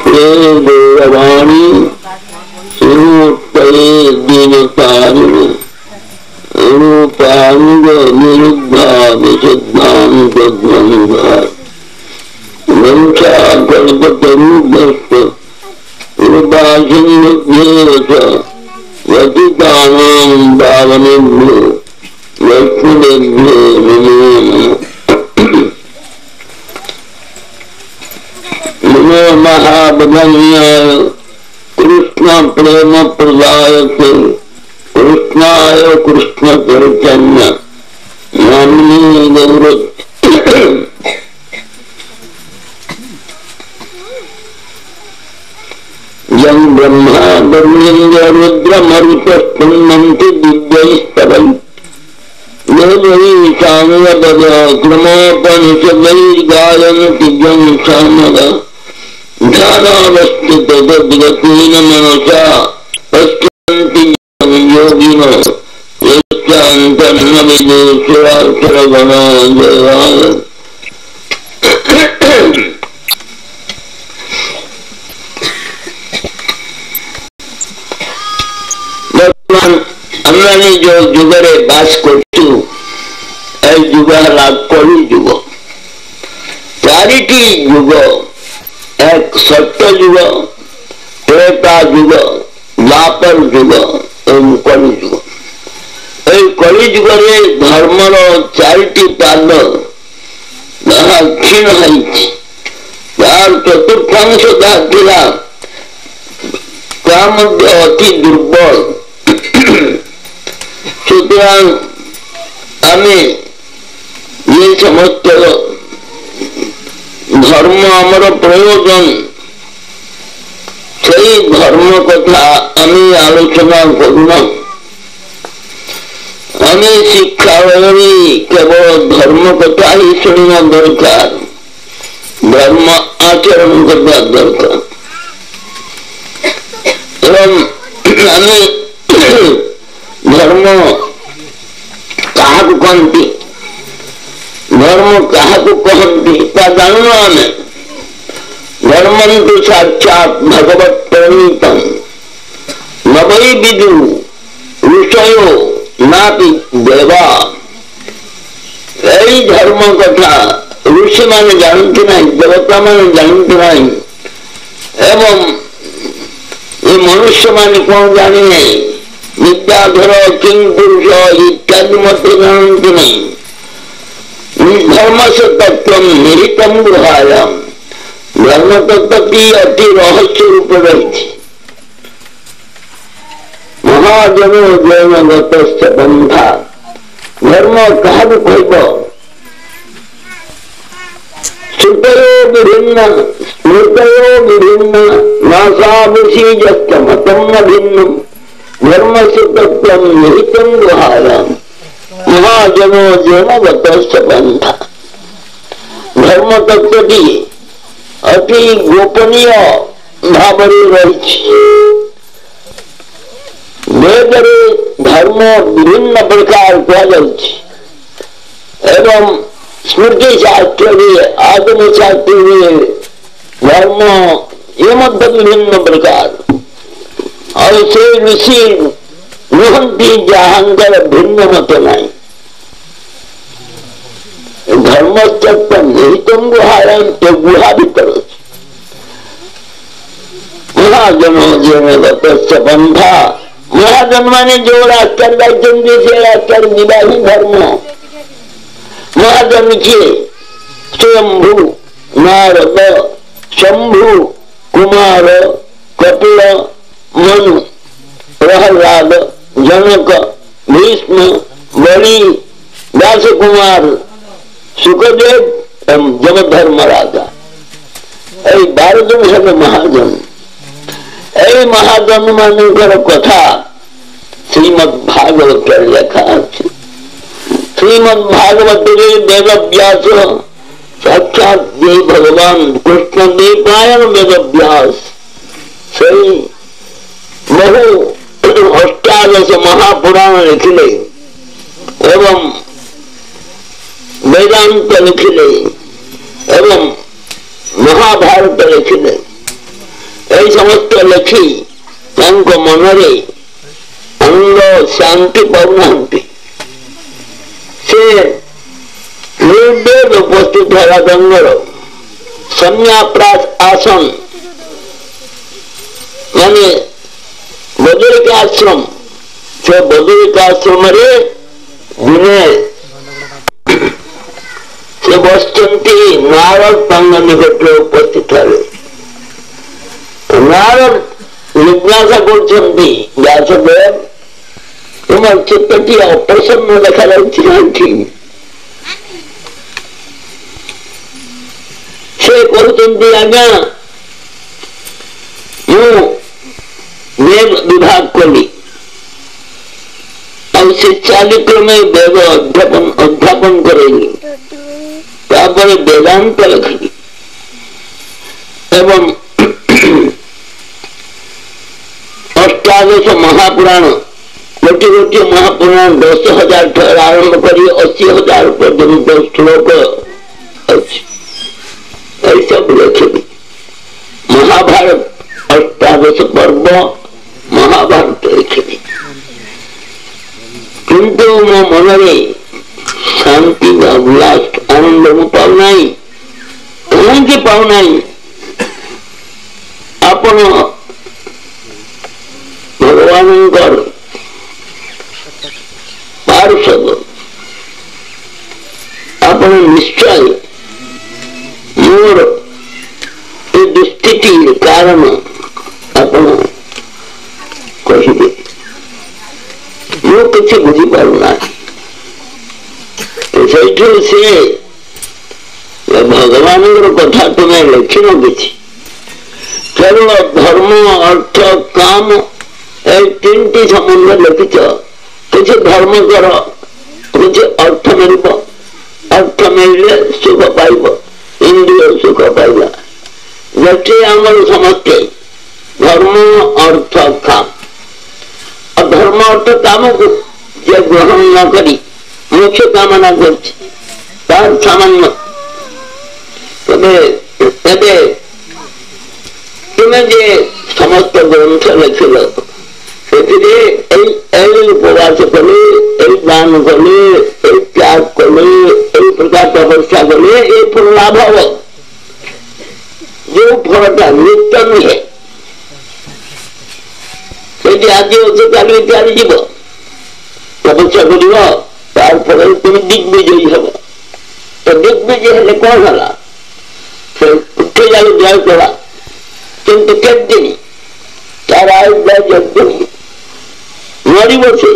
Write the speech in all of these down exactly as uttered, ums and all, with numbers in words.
गौरवाणी शिवोत्तरे दीनतारिणी रूपानुग निरुद्धा विशुद्धां तद्वंदा वंशा कल्पतरुभ्यश्च कृपासिन्धुभ्येव च पतितानां पावनेभ्यो वैष्णवेभ्यो नमो नमः। नमो महाबदन्याय कृष्ण प्रेम प्रदायते कृष्णाय कृष्ण चैतन्य नामिने गौरव यं ब्रह्मा ब्रह्मेन्द्र रुद्र मरुतस्तुन्वन्ति दिव्यैस्तवैः देवैः सामवेद क्रमोपनिषदैर्गायन्ति यं सामवेद ध्यानावस्थिततद्गतेन मनसा पश्यन्ति यं योगिनो यस्यान्तर्न विदुषुरासुरगणो देवाय। बर्तमान हमने जो जुगरे बास करछु ए जुग हला कलि जुग चारिटी जुग एक सत्य जुग त्रेता जुग द्वापर जुग एवं कलि जुग ए कलि जुगरे धर्मर चारिटी पाद जहाँ क्षीण होइछि तार चतुर्थांश थिला ता मध्य अति दुर्बल सुतरां आमे ये समस्त धर्म आमर प्रयोजन से धर्म कथा आमे आलोचना करूना आमे शिक्षा केवल धर्म कथा ही सुनना दरकार धर्म आचरण करना दरकार एवं आमे धर्म काहाकु कहती धर्म काहाकु कहती ता जानू आमे धर्मं तो साक्षात् भगवत प्रणीतम न वै विदु ऋषयो नापि देवा यही धर्म कथा ऋषि माने जानते नहीं देवता माने जानते नहीं एवं ये मनुष्य माने कौन जाने नहीं विद्याधर किंग पुरुष इत्यादि मत जानते नहीं धर्म से तत्व निहितम गुहायाम धर्म तत्व की अति रहस्य रूप रही थी महाजनो जैन गतश्च बंधा धर्म कहा कहब श्रुतयो विभिन्न स्मृतयो विभिन्न नासाभिषीजस्य मतम न भिन्नम धर्म से तत्व निहितम गुहायाम महाजनो जैन गतश्च बंधा धर्म तत्व की अति गोपनीय भाव रही वेद धर्म विभिन्न प्रकार एवं स्मृति शास्त्र आगम शास्त्र धर्म ये मत विभिन्न प्रकार और से ऋषि नुहंती जहांगर भिन्न मत नहीं धर्म तत्व निहितम गुहायाम तो गुहा भीतर महाजनो जैन गतश्च बंधा महाजन माने जो रास्तर बैठे से रास्तर निवाही धर्म महाजन के स्वयंभू नारद शंभु कुमार कपिल मनु प्रहलाद जनक भीष्म बलि दास कुमार सुखदेव एवं जमधर्म राजा এই बारह जन सब महाजन এই महाजन मानकर कथा श्रीमद भागवत लेखा আছে श्रीमद भागवत वेद व्यास साक्षात देव भगवान कृष्ण देव पायन वेद व्यास सही बहु अष्टादश महापुराण लिखले एवं वेदांत लिखले एवं महाभारत लिखले এই সমস্ত লেখি ତାଙ୍କ ମନରେ ଆନନ୍ଦ ଶାନ୍ତି ପାଉନାହାନ୍ତି। ସେ ନିର୍ବେଦ ଉପସ୍ଥିତ ହେବା ଦଣ୍ଡର ସନ୍ନ୍ୟାପ୍ରାସ ଆସନ ମାନେ ବଦରିକ ଆଶ୍ରମ, ସେ ବଦରିକ ଆଶ୍ରମରେ ଦିନେ ସେ ବସିଛନ୍ତି। ନାରଦ ତାଙ୍କ ନିକଟରେ ଉପସ୍ଥିତ ହେଲେ। ନାରଦ ଜିଜ୍ଞାସା କରୁଛନ୍ତି, ବ୍ୟାସଦେବ ତୁମର ଚିତ୍ତଟି ଅପ୍ରସନ୍ନ ଦେଖାଯାଉଛି କାହିଁକି? ସେ କହୁଛନ୍ତି, ଆଜ୍ଞା ମୁଁ ବେଦ ବିଭାଗ କଲି, ଆଉ ସେ ଚାଲିକ୍ରମେ ବେଦ ଅଧ୍ୟାପନ ଅଧ୍ୟାପନ କରେଇଲି, ତାପରେ ବେଦାନ୍ତ ଲେଖିଲି ଏବଂ ଅଷ୍ଟାଦଶ ମହାପୁରାଣ, ଗୋଟିଏ ଗୋଟିଏ ମହାପୁରାଣ ଦଶ ହଜାର ଠାରୁ ଆରମ୍ଭ କରି ଅଶୀ ହଜାର ପର୍ଯ୍ୟନ୍ତ ଶ୍ଲୋକ ଅଛି, ଏସବୁ ଲେଖିଲି। ମହାଭାରତ ଅଷ୍ଟାଦଶ ପର୍ବ ମହାଭାରତ ଲେଖିଲି, କିନ୍ତୁ ମୋ ମନରେ ଶାନ୍ତି ବା ଉଲ୍ଲାସ ଆନନ୍ଦ ମୁଁ ପାଉନାହିଁ। କାହିଁକି ପାଉନାହିଁ? ଆପଣ ଭଗବାନଙ୍କର ପାର୍ଷଦ, ଆପଣ ନିଶ୍ଚୟ ମୋର ଏ ଦୁଃସ୍ଥିତି କାରଣ ଆପଣ କହିବେ। ମୁଁ କିଛି ବୁଝିପାରୁନାହିଁ। ସେଇଠୁ ସେ ଭଗବାନଙ୍କର କଥା ତୁମେ ଲେଖିନ କିଛି, କେବଳ ଧର୍ମ ଅର୍ଥ କାମ এই তিনটি সম্বন্ধে লেখিছ। কিছু ধর্ম কর, কিছু অর্ଥ ମିଳିବ, ଅର୍ଥ ମିଳିଲେ ସୁଖ ପାଇବ, ଇନ୍ଦ୍ରିୟ ସୁଖ ପାଇବା। ଯେଠି ଆମର ସମସ୍ତେ ଧର୍ମ ଅର୍ଥ କାମ, ଧର୍ମ ଅର୍ଥ କାମକୁ ଯିଏ ଗ୍ରହଣ ନ କରି ମୋକ୍ଷ କାମନା କରୁଛି ତାର ସାମାନ୍ୟ। ତେବେ ଏବେ ତୁମେ ଯେ ସମସ୍ତ ଗ୍ରନ୍ଥ ଲେଖିଲ, ସେଥିରେ ଏଇ ଏଇ ଉପବାସ କଲେ, ଏଇ ଦାନ କଲେ, ଏଇ ତ୍ୟାଗ କଲେ, ଏଇ ପ୍ରକାର ତପସ୍ୟା କଲେ ଏଇ ଫଳ ଲାଭ ହବ। ଯୋଉ ଫଳଟା ନିତ୍ୟ ନୁହେଁ, ସେଇଠି ଆଜି ଅଛି କାଲି ଚାଲିଯିବ। ତପସ୍ୟା କରିବ, ତାପରେ ତୁମେ ଦିଗ୍ବିଜୟୀ ହବ। ତ ଦିଗ୍ବିଜୟ ହେଲେ କଣ ହେଲା? ସେ ଉଠି ଯାଇ ଜୟ କଲା, କିନ୍ତୁ କେତେ ଦିନ ତାର ଆୟୁ ଯଜ୍ଞ ମରିବ। ସେ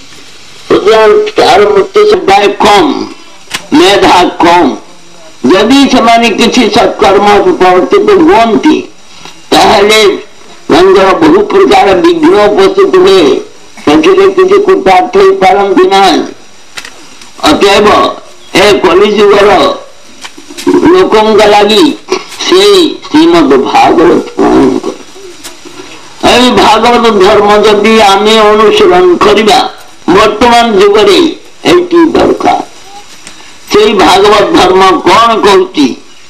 ତାର ମୃତ୍ୟୁ ସମୟ କମ୍, ମେଧା କମ୍। ଯଦି ସେମାନେ କିଛି ସତ୍କର୍ମ ପ୍ରବର୍ତ୍ତିତ ହୁଅନ୍ତି ତାହେଲେ ତାଙ୍କର ବହୁ ପ୍ରକାର ବିଘ୍ନ ଉପସ୍ଥିତ ହୁଏ, ସେଥିରେ କିଛି କୃତାର୍ଥ ହେଇପାରନ୍ତି ନାହିଁ। ଅତଏବ ଏ କଳିଯୁଗର ଲୋକଙ୍କ ଲାଗି ସେଇ ଶ୍ରୀମଦ୍ ଭାଗବତ ପ୍ରଣୟନ କର। এই ভাগবত ধর্ম যদি আমি অনুসরণ করিবা, বর্তমান যুগরে এইটি দরকার। সেই ভাগবত ধর্ম কଣ କହୁଛି?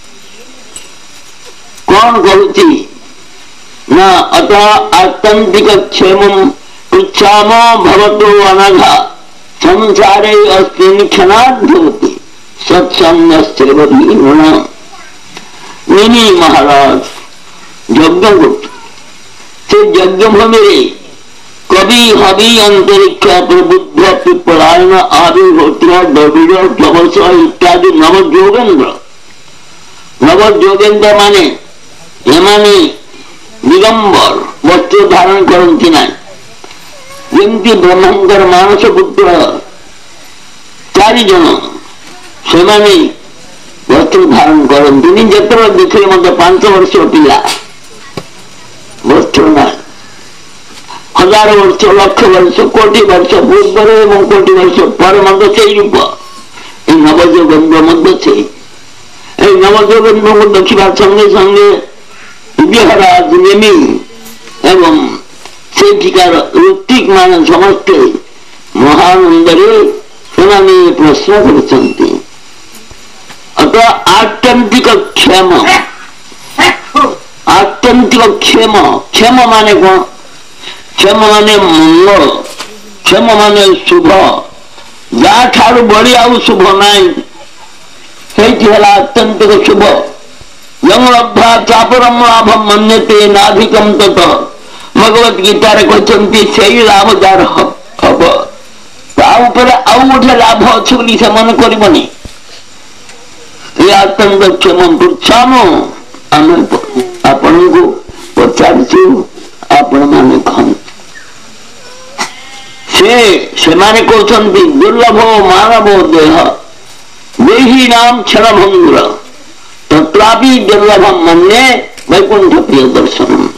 କଣ କହୁଛି ନା ଅତ ଆତ୍ୟନ୍ତିକ କ୍ଷେମଂ ପୃଚ୍ଛାମ ଭବତୁ ଅନଘା ସଂସାରେ ଅସ୍ମିନ୍ କ୍ଷଣାଦ୍ଭବତି ସତ୍ସଙ୍ଗସ୍ୟୈବ গুণঃ। মিনি মহারাজ যজ্ঞ করত। ସେ ଯଜ୍ଞ ଭୂମିରେ କବି ହବି ଅନ୍ତରିକ୍ଷ ପ୍ରବୁଦ୍ଧ ପିପଳାୟନ ଆବିର୍ଭୋତ୍ର ଦ୍ରବିଡ଼ ପ୍ରବସ ଇତ୍ୟାଦି ନବ ଯୋଗେନ୍ଦ୍ର ନବ ଯୋଗେନ୍ଦ୍ର ମାନେ ଏମାନେ ଦିଗମ୍ବର ବସ୍ତ୍ର ଧାରଣ କରନ୍ତି ନାହିଁ। ଯେମିତି ବ୍ରହ୍ମାଙ୍କର ମାନସ ପୁତ୍ର ଚାରି ଜଣ, ସେମାନେ ବସ୍ତ୍ର ଧାରଣ କରନ୍ତିନି। ଯେତେବେଳେ ଦେଖିଲେ ମଧ୍ୟ ପାଞ୍ଚ ବର୍ଷ ପିଲା, ବସ୍ତ୍ର ନାହିଁ। ହଜାର ବର୍ଷ, ଲକ୍ଷ ବର୍ଷ, କୋଟି ବର୍ଷ ପୂର୍ବରୁ ଏବଂ କୋଟି ବର୍ଷ ପରେ ମଧ୍ୟ ସେଇ ରୂପ। এই ନବଯୋଗେନ୍ଦ୍ର ମଧ୍ୟ ସେଇ। এই ନବଯୋଗେନ୍ଦ୍ରଙ୍କୁ ଦେଖିବା ସଙ୍ଗେ ସଙ୍ଗେ ବିହରାଜ ନେମି ଏବଂ ସେଠିକାର ଋତ୍ବିକ ମାନେ ସମସ୍ତେ ମହାନନ୍ଦରେ ସେମାନେ ପ୍ରଶ୍ନ କରୁଛନ୍ତି। ଅତ ଆତ୍ୟନ୍ତିକ କ୍ଷମ, ଆତ୍ୟ आत्यंतिक क्षेम क्षेम माने कौन क्षेम माने मंगल क्षेम माने शुभ जहाँ ठारू बड़ी आउ शुभ नाई आत्यंतिक शुभ यंगलब्धा चापरम लाभम मन्यते नाधिकम तत भगवत गीतार कहते से लाभ जार हम आउ गोटे लाभ अच्छे बोली से मन करनी ये आतंक क्षम पृछामु आम आपण को पचारु आपण मान कह से माने कहते दुर्लभ मानव देह देही नाम क्षण भंगुर तत्रापि दुर्लभम मन्ये वैकुंठ प्रिय दर्शन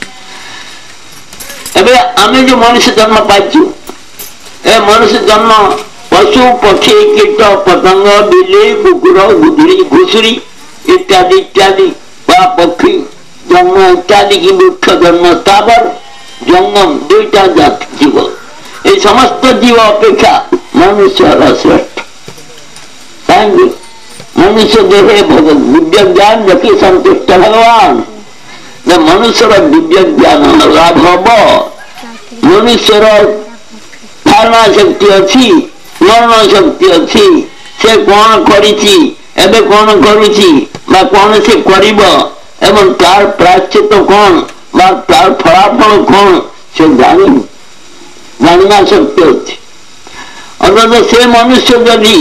एबे आमे जो मनुष्य जन्म पाइछु ए मनुष्य जन्म पशु पक्षी कीट पतंग बिल्ली कुकुर गुदड़ी घुसुरी इत्यादि इत्यादि पक्षी जन्म इत्यादि की वृक्ष जन्म स्थावर जंगम दुईटा जाति जीव ये समस्त जीव अपेक्षा मनुष्य श्रेष्ठ कहीं मनुष्य देहे भगवान दिव्य ज्ञान रखी संतुष्ट भगवान मनुष्य दिव्य ज्ञान लाभ हम मनुष्य धारणा शक्ति अच्छी स्मरण शक्ति अच्छी से कौन करिछि एबे कौन करुछि बा कौन से करिब एवं तार प्रायश्चित कौन बा तार फलाफल कौन से जानी जानना शक्ति अच्छी अर्थात से मनुष्य यदि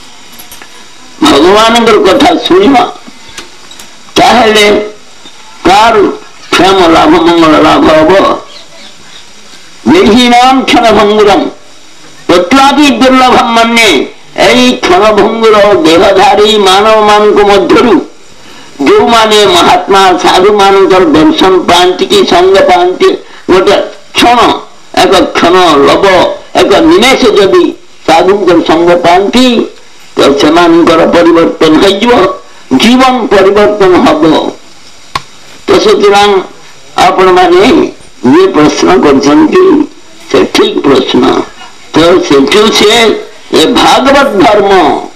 भगवान कथा शुणा ताहले तार क्षेम लाभ मंगल लाभ हम देही नाम क्षण भंगुरम तत्रापि दुर्लभम मन्ये यही क्षण भंगुर देहधारी मानव मान मध्य जो माने महात्मा साधु मान दर्शन पाती कि संग पाती गोटे क्षण एक क्षण लभ एक निमेष जदि साधु संग पाती तो से परिवर्तन हो जीवन परिवर्तन हम तो से आपण मैंने ये प्रश्न कर ठीक प्रश्न तो से ये भागवत धर्म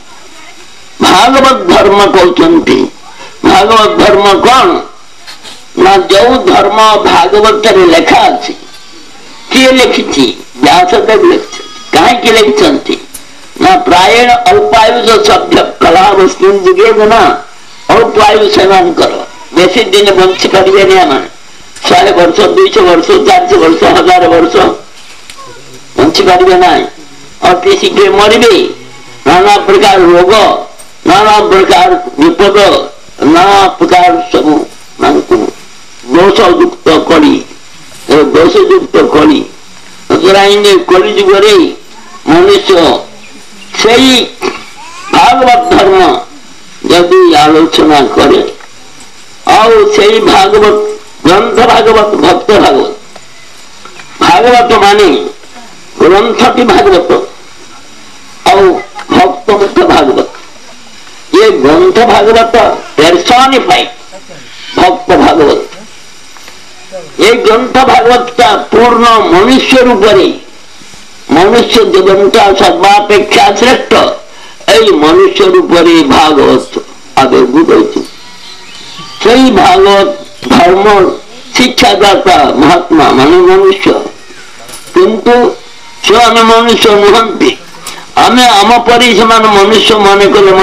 भागवत धर्म कहते भागवत धर्म कौन ना जो धर्म भागवत लिखा अच्छी किए लिखी व्यासदेव लिखि कहीं लिखि ना प्रायण अल्पायुष सभ्य कला वस्तु जुगे ना अल्पायु सेवन कर बेसी दिन बंची पारे शहे वर्ष दुईश वर्ष चार वर्ष हजार वर्ष बंची पारे ना अति शीघ्र मरबे नाना प्रकार रोग नाना प्रकार विपद नाना प्रकार सब दोषयुक्त कड़ी दोषयुक्त कड़ी कली जुगे मनुष्य से भागवत धर्म यदि आलोचना करे और से भागवत ग्रंथ भागवत भक्त भागवत भागवत माने ग्रंथ की भागवत और भक्त मुक्त भागवत ये ग्रंथ भागवत पर्सोनिफाइड भक्त भागवत ये ग्रंथ भागवत का पूर्ण मनुष्य रूप मनुष्य देवता सर्वापेक्षा श्रेष्ठ यही मनुष्य रूप भागवत आविर्भूत से भागवत धर्म शिक्षादाता महात्मा मान मनुष्य किंतु से आम मनुष्य नुहंती आम आम पर मनुष्य मन कले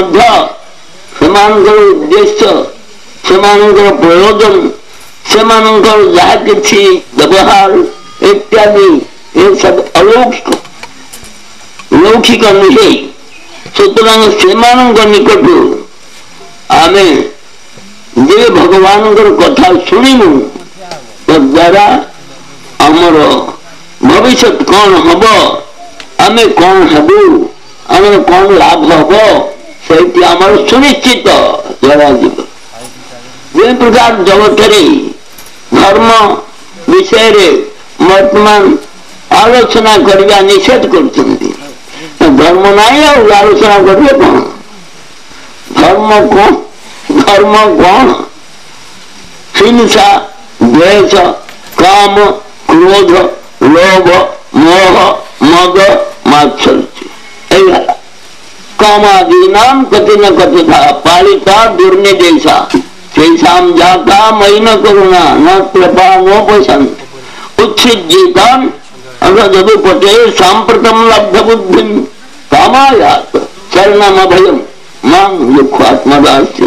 उद्देश्य से प्रयोजन से जहा कि व्यवहार इत्यादि ये सब अलौकिक लौकिक नुहे सुतरां से निकट आम जे भगवान कथा शुणु द्वारा आमर भविष्य कौन हम आम कौन हेबू आम कौन लाभ हम से आमर सुनिश्चित जराजीव जे प्रकार जगत धर्म विषय वर्तमान आलोचना करवा निषेध कर धर्म नहीं आलोचना करेंगे कौन धर्म कौन धर्म कौन हिंसा द्वेष काम क्रोध लोभ मोह मद मात्सर्य कामादि नाम कति न कति था पालिता दुर्निदेशा शेषाम जाता मई न करुणा न कृपा नो पसंद उच्छिद्येतान अगर पटे सांप्रतम लब्ध बुद्धि कामायात शरणम अभयम मां दुखात्मदास्य।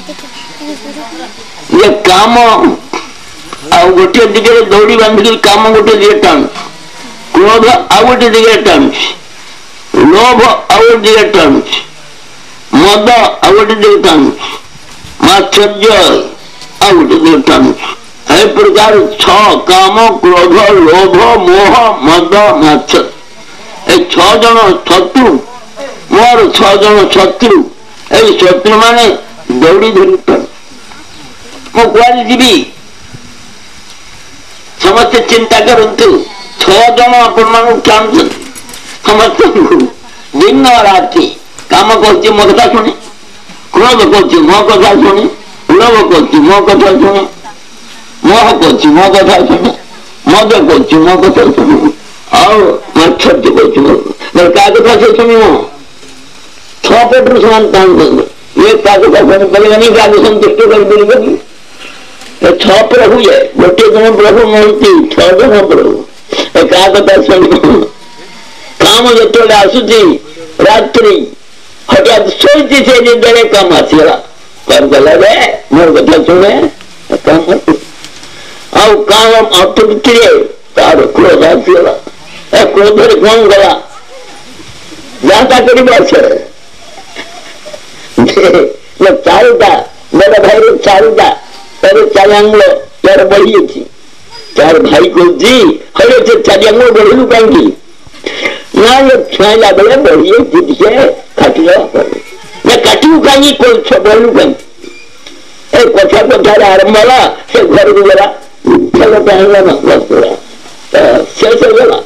ये काम आ गोटे दिगरे दौड़ी बांधिकी काम गोटे दिगे टाण, क्रोध आ गोटे दिगे टाणुछि, लोभ आ गोटे दिगे टाणुछि, मद आ गोटे दिगे टाणुछि, मात्सर्य आ गोटे दिगे टाणुछि। ए प्रकार छ काम क्रोध लोभ मोह मद मात्सर्य ए छ जन शत्रु मोर छ जन शत्रु ए शत्रु माने दौड़ी धरी मु कुआरे जीवी समस्त चिंता करंतु छह जन आपण टाणुछन समस्त दिन राति काम कर मो कथा शुणे क्रोध कर मो कथा शुणे लोभ कर मो कथा शुणे मोह कर मो कथा शुणे मद कर मो कथा शुणे आश्चर्य कर कथा से शुणी छह पेटर समान टाणुछन ये का कथा शुणी पारे क्या संतुष्ट कर छह प्रभु है गोटे जन प्रभु महंती छह जन प्रभु क्या कथा शुण काम जो आसुची रात्रि हठात शोची से निदे काम आसगला करदेला रे मोर कथा शुणे काम आउ काम अतृप्ति तार क्रोध आसगला ए क्रोध कौन गला जाता कर चारुता बड़ा भाई चारुता तारे चार आंगुल यार बढ़ी चार भाई कहती हले से चार आंगुल बढ़ू कहीं ना ये छुआला बेले बढ़ी टे काटि ना काटू कहीं बढ़ू कहीं ए कथा कथार आरंभ है से घर को गला चलो पहला ना बस शेष हो गला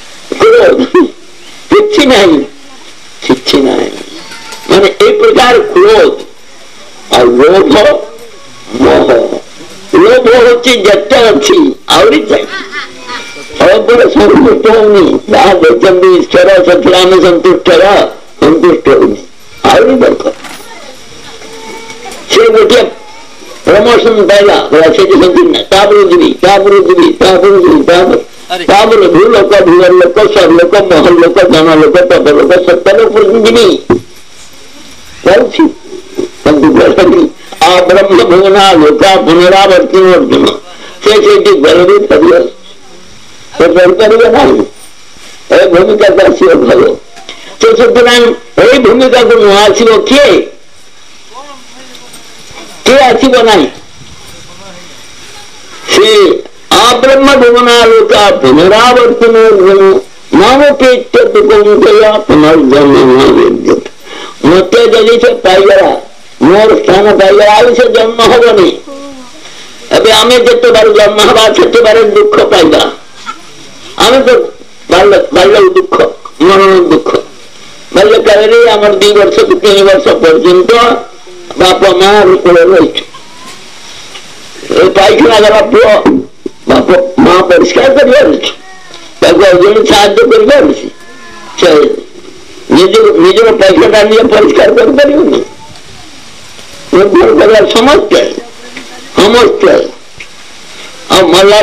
किसी नहीं किसी नहीं माने एक प्रकार क्रोध और लोभ मोह लोभ होची जट्ट अच्छी आवरी जाए बड़े संतुष्ट होनी जहाँ देखते ईश्वर सतराम संतुष्ट रहा संतुष्ट होनी आवरी दरकार से गोटे प्रमोशन पाइला से संतुष्ट तापर जीवी तापर जीवी तापर जीवी तापर तापर भू लोक भूवर लोक सर लोक महल लोक जन लोक तप लोक सत्य लोक जीवी आ ब्रह्म भुवना लोका पुनरावर्ती अर्जुन से गलती कर भूमिका आसो भल तो सुतरां ये भूमिका को न आसो किए किए आसब ना से आ ब्रह्म भुवना लोका पुनरावर्तन अर्जुन नामपेक्ष पुनर्जन्म मत जदि से पाईगला मोर स्थान पाईगला आई से जन्म हेनी अबे आम जिते बार जन्म हवा से बार दुख पाइबा आम तो बाल्य दुख मरण दुख बाल्य काल आम दी वर्ष तीन वर्ष पर्यंत बाप माँ रूप रही पाइखाना गला पुओ बाप माँ परिष्कार कर अर्जुन साहय कर निज निजर पैसा निजे परिष्कार कर समस्त समस्त आ मरला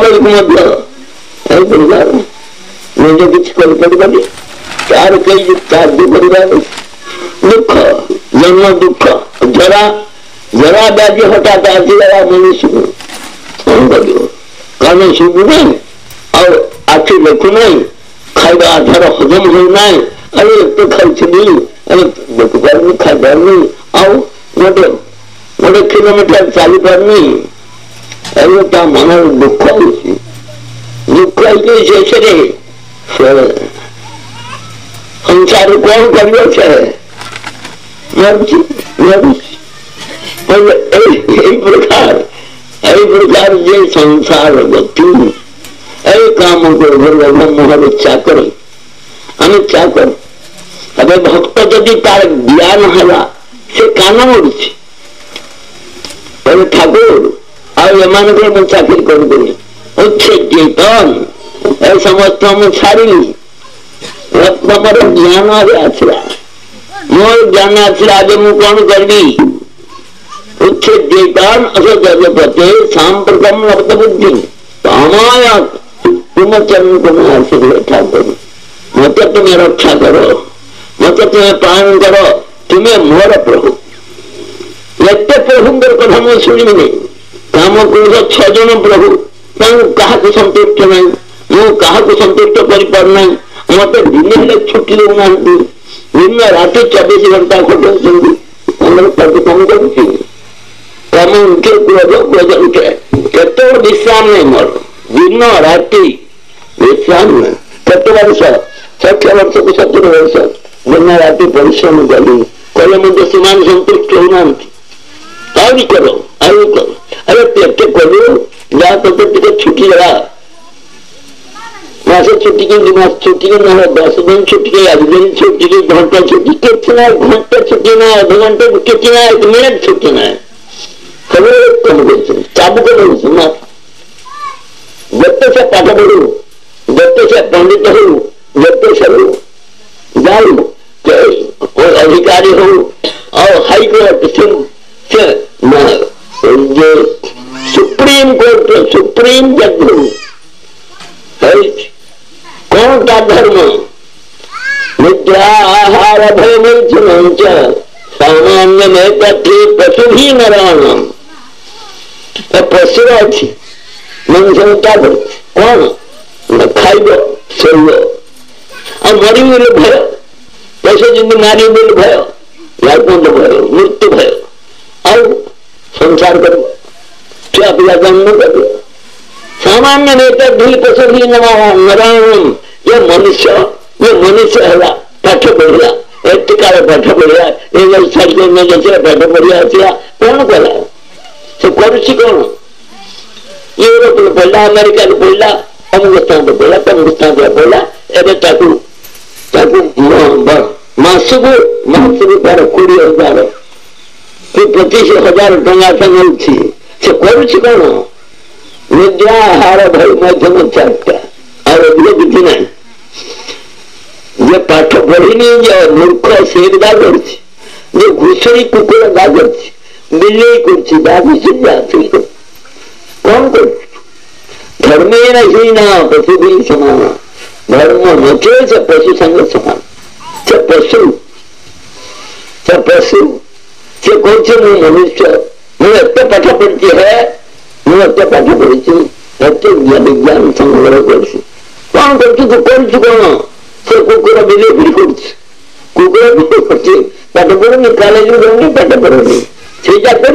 बेलू निजे किसी तार कई कार्य कर दुख जन्म दुख जरा जरा व्याधि हठात आसीगला मनुष्य को कौन कर कान शुभु नहीं और आखि देखु नहीं खाଇବା आधार हजम होना अरे तो खर्च नहीं अरे दुखी खाइबार नहीं आउ गोटे गोटे किलोमीटर चली पारनी अरे ता मन दुख होची दुख शेष संसार कौन कर प्रकार यही प्रकार जे संसार गति यही काम को मोहर चाकर आम चाकर अबे भक्त जदि तार ज्ञान है से कान मोड़ी ठाकुर आम चाकरी करी समस्त मुझे छाड़ी तुम ज्ञान आसला मोर ज्ञान आसला आज मु कौन करी उच्छेद्यैतान् असजपते सांप्रतम लब्ध बुद्धि कामाया तुम चरण तुम्हारे से ठाकुर मत तुम्हें रक्षा करो, मत तुम्हें पालन करो, तुम्हें मोर प्रभु एत प्रभुंर कथा मुझे शुणी काम क्रोध छ जन प्रभु क्या संतुष्ट ना मुझे संतुष्ट करना मत दिन हेल्ले छुट्टी देना दिन रात चौबीस घंटा खटाऊँ कम कर कम उठे क्रोध क्रोध उठे केत विश्राम नहीं मोर दिन राति विश्राम नहीं केत वर्ष षठ वर्ष को सत्तर वर्ष दिन राति परिश्रम करी कले मुझे सीमान संतुष्ट होना आदि करो आदि करो अरे पेटे करू जा तो छुट्टी लगा मासे छुट्टी के दो मास छुट्टी के ना दस दिन छुट्टी के आठ दिन छुट्टी के घंटा छुट्टी कितना घंटा छुट्टी ना आधे घंटे कितना एक मिनट छुट्टी ना खबर कम कर चाबू करो समाज जब से पाठ पढ़ू जब से पंडित हो जब से जाओ कोई अधिकारी हो और हाई कोर्ट से जो सुप्रीम कोर्ट सुप्रीम जज हो कौन का धर्म निद्राहार भय मिथुन सामान्य में पति पशु भी नारायण पशु अच्छी मनुष्य कौन खाइब शोब और मरी बोले भय पशु जिंदगी मारी बोले भय लाइपंत भय मृत्यु भय और संसार कर क्या पिला जन्म कर सामान्य नेता भी पशु भी नारायण ये मनुष्य ये मनुष्य है पाठ पढ़िया एत काल पाठ पढ़िया जैसे पाठ पढ़िया कौन कला से करुच्ची कौन यूरोप पढ़ा अमेरिका पढ़ा अमुक स्थान पढ़ा तमुक स्थान पढ़ा एवं मासक मासक तार कोड़े हजार कि पचिश हजार टाँचा मिलूँ से करुच्ची कौन निद्राहार भय मध्यम चारटा और अधिक किसी ना जे पाठ पढ़ी मूर्ख से गदा कर घुषुरी कुकुर गा कर बिल्ली कर कौन कर धर्म ही ना पशु भी समान धर्म नचे से पशु संग समान से पशु से पशु से कौन मनुष्य मुझे एत पाठ पढ़ती है मुझे एत पाठ पढ़ी एत विज्ञान संग्रह कर कौन कर कौन से कुकुर बिले भी कर कुकुर भी कर पाठ पढ़नी कॉलेज में जाऊंगी पाठ पढ़नी से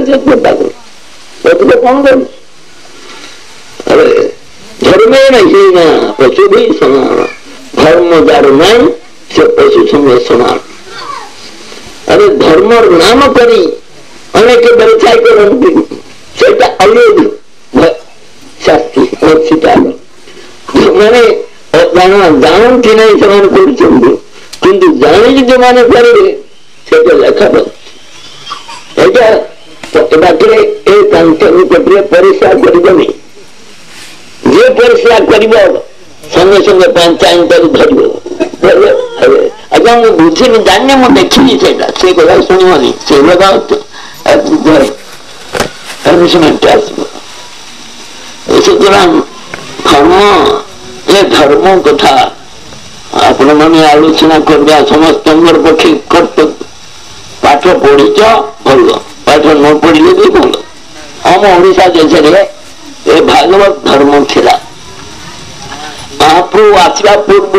कर कौन कर अरे धर्म नहीं ना पशु भी समान धर्म जार नाम से पशु संगे समान अरे धर्म नाम करी अनेक व्यवसाय करती से अयोग्य शास्त्री मैंने जानती नहीं से किंतु जाणी जो मैंने करेंगे से लेखा बाकी निकटे परिश्रा करनी जे परिश्रा कर संगे संगे पंचायत धर अच्छा मुझे बुझी जाने मुझे देखी से कथा शुणनी से लगाओ सुतरां धर्म ये धर्म कथा आपण मैंने आलोचना करवा समस्त पक्षी कर्तव्य पाठ पढ़ीच भल पाठ न पढ़ले भी भल हम ओडिशा देश ये भागवत धर्म थिला महाप्रभु आसवा पूर्व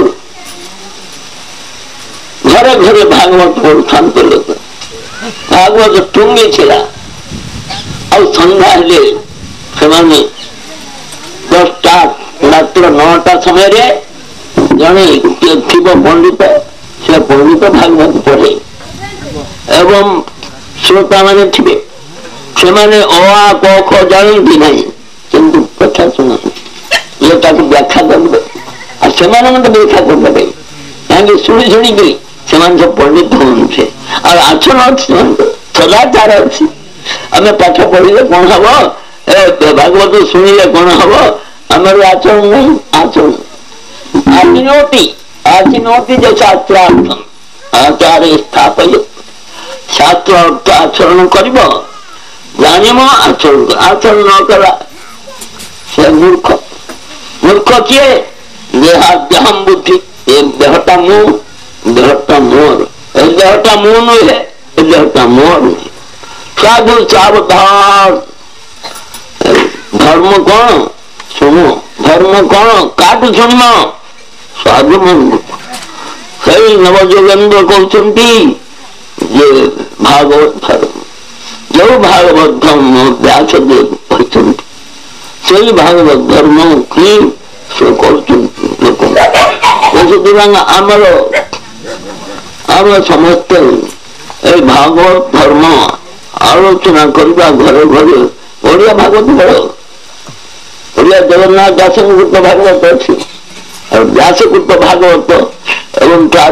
घरे घरे भागवत पढ़ुता लोक भागवत टुंगी थिला और संध्या से दसटा रात्र नौटा समय जड़े थी पंडित से पंडित भागवत पढ़े एवं श्रोता मैंने थे से अ क ख जानती ना किंतु कथा शुणा ये व्याख्या कर से व्याख्या करते कहीं शुणी शुणी सब पंडित होते और आचरण अच्छे सदाचार अच्छी आम पाठ पढ़ले कौन हम भागवत शुणिले कौन हम आमर आचरण नहीं आचरण आचिनोति आचिनोति जो शास्त्रार्थम आचार्य स्थापय शास्त्र अर्थ आचरण कर जानिम आचरण आचरण न कला से मूर्ख मूर्ख किए देहाद्यहम बुद्धि ये देहटा मुंह देहटा मोर देहटा मुंह नुहे देहटा मोर नुहे साधु सावधान धर्म कौन सुनो धर्म कौन काट सुन साधु मन सही नवजोगेन्द्र कहते ये भागवत धर्म जो भागवत धर्म व्यासदेव कहते से भागवत धर्म की से आमर आम समस्ते ए भागवत धर्म आलोचना करवा घरे घरे ओडिया भागवत बड़ ओडिया जगन्नाथ व्यासकूट भागवत अच्छी और व्यासकूट भागवत एवं तार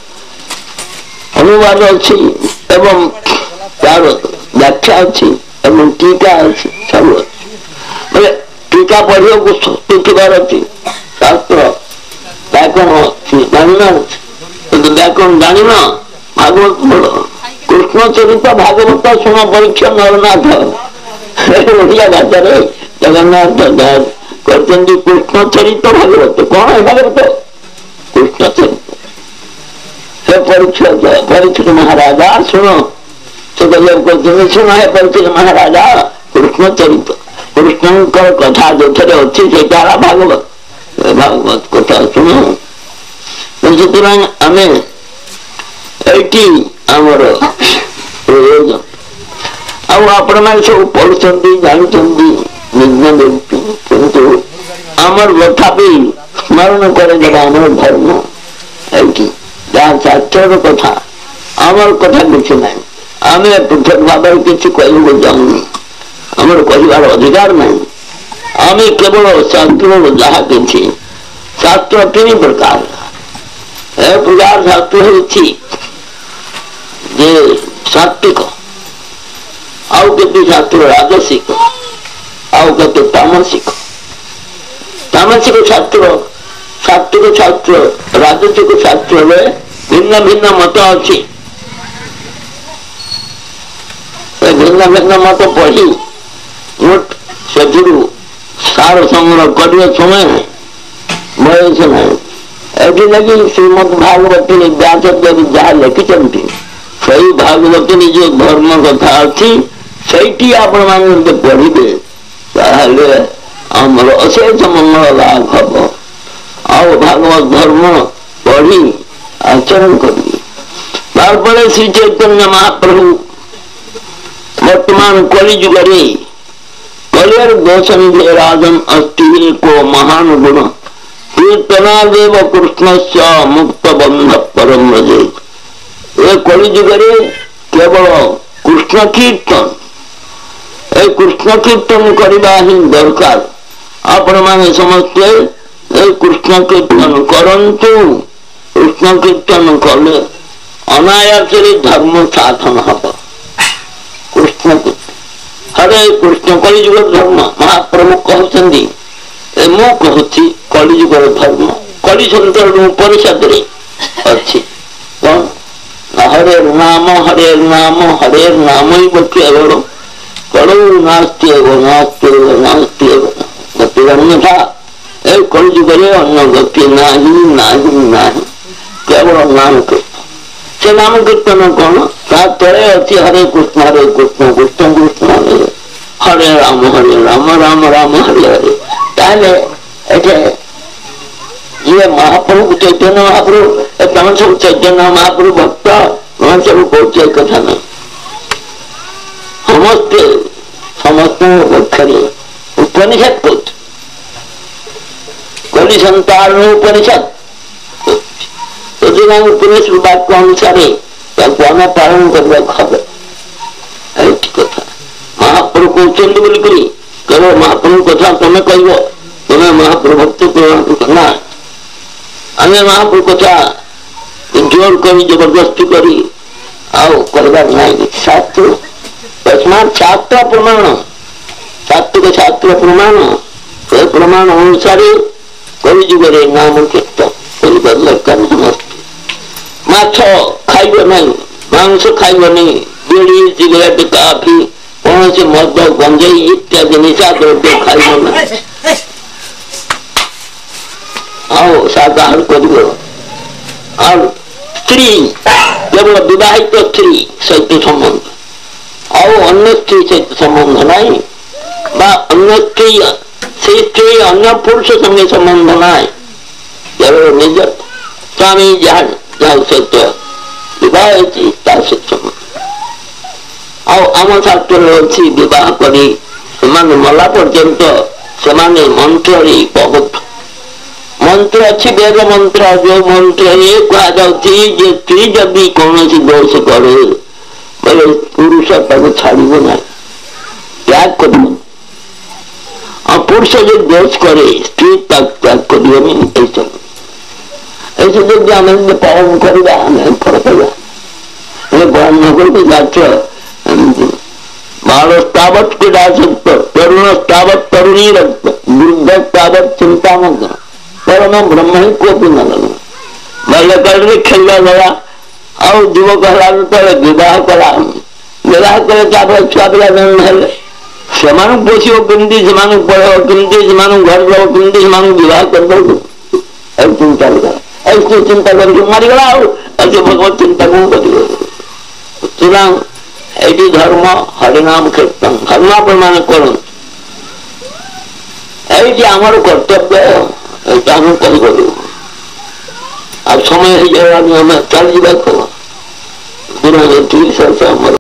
अनुवाद अच्छी एवं तार व्याख्या अच्छी एवं टीका अच्छी सब अच्छी टीका पढ़ियो कुछ टीकार अच्छी शास्त्र व्याकरण जाना व्याकरण जान भागवत बड़ कृष्ण चरित भागवत शुण परीक्षा नरनाथ ओडिया भाषा जगन्नाथ दास कहते कृष्ण चरित भागवत कौन है भागवत कृष्ण चरित हे परीक्षित परीक्षित महाराजा सुनो सुखदेव कहते सुनो है परीक्षित महाराजा कृष्ण चरित कृष्ण कथा जो थे अच्छी से भागवत भागवत कथा शुणु सुतरां आमे एटी आमर प्रयोजन आउ आपण माने सब पढ़ुचंदी जानचंदी निज्ञ व्यक्ति किंतु आमर तथापि स्मरण करे जरा आमर धर्म एटी जहाँ शास्त्र कथा आमर कथा किसी ना आमे पृथक भाव किसी कहू जाऊनी आमर कहबार अधिकार नहीं आमे केवल शास्त्र जहाँ किसी शास्त्र तीन प्रकार ए प्रकार शास्त्र होती जे सात्विक आउ केते शास्त्र राजसिक आउ केते तामसिक तामसिक शास्त्र सात्विक शास्त्र राजसिक शास्त्र में भिन्न भिन्न मत अच्छी भिन्न भिन्न मत पढ़ी मोट से सार संग्रह करने समय बयस ना ये लगी श्रीमद भागवत व्यासदेव जहाँ लिखिं सही भागवत जो धर्म कथा अच्छी सही आपण मैंने पढ़े आमर अशेष मंगल लाभ हम आओ भागवत धर्म पढ़ी आचरण करिए श्री चैतन्य महाप्रभु वर्तमान कलिजुग कलियर दोषन राजन अस्ति को महान गुण कीर्तनादेव कृष्ण से मुक्त बंध परम रजेत ये कलिजुग केवल कृष्ण कीर्तन ए कृष्ण कीर्तन करवा ही दरकार आपण माने समस्ते कृष्ण कीर्तन करंतु कृष्ण कीर्तन कले अनायास धर्म साधन हम कृष्ण हरे कृष्ण कलिजुग धर्म महाप्रभु कहते मु कहती कलिजुग धर्म कलि संतर उपनिषद अच्छी कौन हरे नाम हरे नाम हरे नाम केवल कलु नास्ति नास्ति नास्ति गति अन्यथा ए कलिजुग अन्न गति नाही नाही नाही केवल नाम कीर्तन से नाम कीर्तन कौन तले अच्छी हरे कृष्ण हरे कृष्ण कृष्ण कृष्ण हरे हरे राम हरे राम राम राम हरे हरे ताले ये महाप्रभु चैतन्य महाप्रभु तुम सब चैतन्य महाप्रभु भक्त तुम सब कौचे कथा नहीं समस्ते समस्त पक्षरे उपनिषद कौच कलि संतान उपनिषद तो उपनिषद वाक्य अनुसार आम पालन करने कथा महाप्रभु कहते बोलिकी केवल महाप्रभु कथा तुम्हें कह तुम्हें महाप्रभु भक्त ना आम महाप्रभु कथा जोर कर जबरदस्ती करी आओ करवार नहीं शास्त्र तस्मात शास्त्र प्रमाण सात्विक शास्त्र प्रमाण से प्रमाण अनुसार कलिजुग नाम कीर्तन कर दरकार समस्त माछ खाइब नहीं मांस खाइब नहीं बीड़ी सिगरेट काफी कौन कौन से मद गंजेई इत्यादि निशा द्रव्य खाइब ना आओ शाकाहार करियो और स्त्री केवल विवाहित स्त्री सहित संबंध ଆଉ ଅନ୍ୟ ସ୍ତ୍ରୀ ସହିତ ସମ୍ବନ୍ଧ ନାହିଁ ବା ଅନ୍ୟ ସ୍ତ୍ରୀ ସେ ସ୍ତ୍ରୀ ଅନ୍ୟ ପୁରୁଷ ସଙ୍ଗେ ସମ୍ବନ୍ଧ ନାହିଁ କେବଳ ନିଜ ସ୍ୱାମୀ ଯାହା ଯାହା ସହିତ ବିବାହ ହେଇଛି ତା ସହିତ ସମ୍ବନ୍ଧ। ଆଉ ଆମ ଶାସ୍ତ୍ରରେ ଅଛି ବିବାହ କରି ସେମାନେ ମଲା ପର୍ଯ୍ୟନ୍ତ ସେମାନେ ମନ୍ତ୍ରରେ ବହୁତ ମନ୍ତ୍ର ଅଛି ବେଦ ମନ୍ତ୍ର ଯୋଉ ମନ୍ତ୍ରରେ କୁହାଯାଉଛି ଯେ ସ୍ତ୍ରୀ ଯଦି କୌଣସି ଦୋଷ କରେ बोले पुरुष ताको छाड़ब ना त्याग कर पुरुष जो दोष करे स्त्री त्याग कर ऐसे जो आम पालन करवा फल पाइबा पालन न कर बालस्तावत क्रीडासक्त तरुणस्तावत तरुणी रक्त वृद्धस्तावत चिंता न कर परम ब्रह्म ही कोपी न लग बाल्यकाल में खेलवा गला ଆଉ ଯୁବକ ହେଲା ଯେତେବେଳେ ବିବାହ କଲା ବିବାହ କଲେ ତାପରେ ଛୁଆ ପିଲା ଜନ୍ମ ହେଲେ ସେମାନଙ୍କୁ ପୋଷିବ କେମିତି ସେମାନଙ୍କୁ ପଢେଇବ କେମିତି ସେମାନଙ୍କୁ ଘର ଦେବ କେମିତି ସେମାନଙ୍କୁ ବିବାହ କରିଦେବ ଆଉ ଚିନ୍ତା କଲା ଆଉ ଚିନ୍ତା କରିକି ମରିଗଲା ଆଉ ଆଉ ଯୁବକ ଚିନ୍ତା କଣ କରିବ ସୁତରାଂ ଏଇଠି ଧର୍ମ ହରିନାମ କୀର୍ତ୍ତନ ହରିନାମ ପ୍ରମାଣ କରନ୍ତୁ ଏଇଠି ଆମର କର୍ତ୍ତବ୍ୟ ଏଇଟା ଆମେ କରିପାରିବୁ। अब समय है जवाब में चल जाए